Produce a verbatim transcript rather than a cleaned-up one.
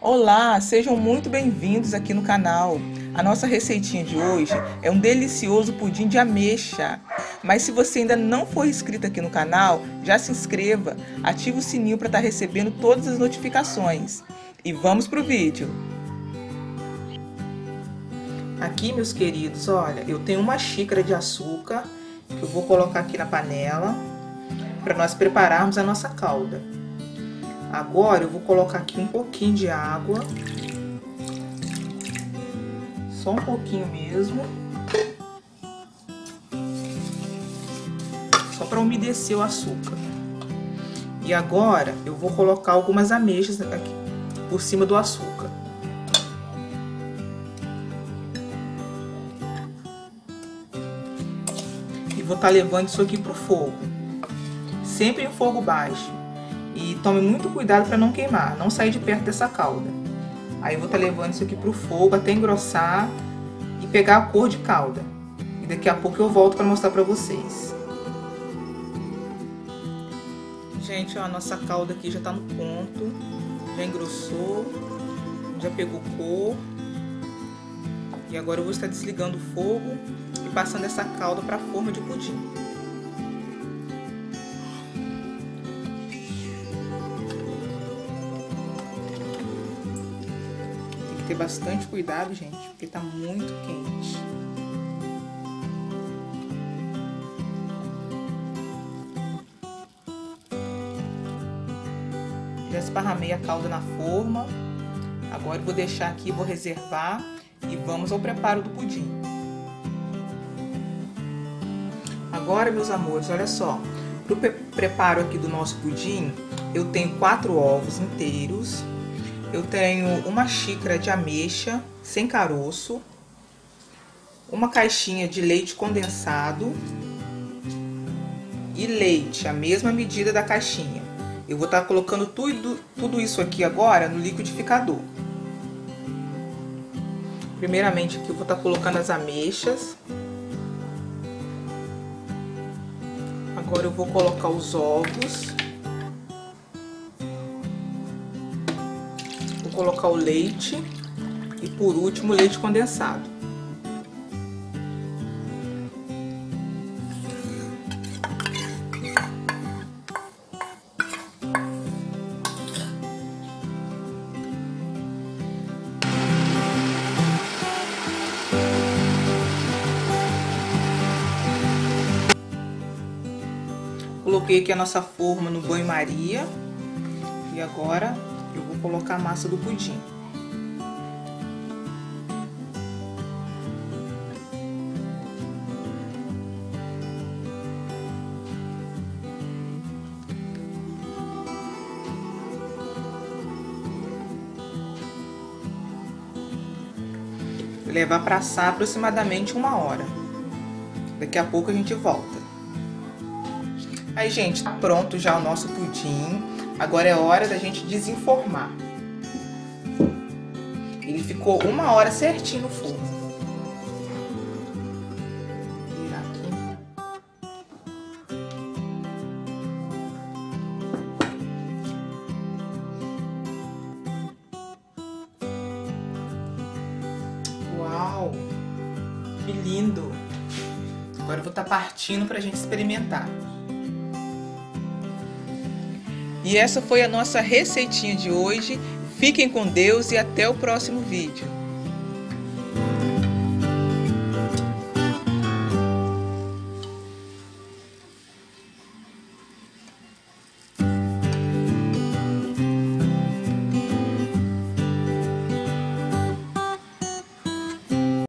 Olá, sejam muito bem-vindos aqui no canal. A nossa receitinha de hoje é um delicioso pudim de ameixa. Mas se você ainda não for inscrito aqui no canal, já se inscreva, ative o sininho para estar recebendo todas as notificações. E vamos pro vídeo. Aqui, meus queridos, olha, eu tenho uma xícara de açúcar que eu vou colocar aqui na panela para nós prepararmos a nossa calda. Agora eu vou colocar aqui um pouquinho de água, só um pouquinho mesmo, só para umedecer o açúcar. E agora eu vou colocar algumas ameixas aqui por cima do açúcar. E vou estar levando isso aqui pro fogo, sempre em fogo baixo. E tome muito cuidado para não queimar, não sair de perto dessa calda. Aí eu vou estar levando isso aqui pro fogo até engrossar e pegar a cor de calda. E daqui a pouco eu volto para mostrar para vocês. Gente, ó, a nossa calda aqui já tá no ponto, já engrossou, já pegou cor. E agora eu vou estar desligando o fogo e passando essa calda para a forma de pudim. Ter bastante cuidado, gente, porque tá muito quente. Já esparramei a calda na forma. Agora eu vou deixar aqui, vou reservar e vamos ao preparo do pudim. Agora, meus amores, olha só, pro preparo aqui do nosso pudim, eu tenho quatro ovos inteiros. Eu tenho uma xícara de ameixa sem caroço, uma caixinha de leite condensado e leite, a mesma medida da caixinha. Eu vou estar colocando tudo, tudo isso aqui agora no liquidificador. Primeiramente aqui eu vou estar colocando as ameixas. Agora eu vou colocar os ovos. Vou colocar o leite e por último o leite condensado. Coloquei aqui a nossa forma no banho-maria e agora eu vou colocar a massa do pudim. Vou levar para assar aproximadamente uma hora. Daqui a pouco a gente volta. Aí, gente, tá pronto já o nosso pudim. Agora é hora da gente desenformar. Ele ficou uma hora certinho no forno. Vou virar aqui. Uau! Que lindo! Agora eu vou estar partindo pra gente experimentar. E essa foi a nossa receitinha de hoje. Fiquem com Deus e até o próximo vídeo.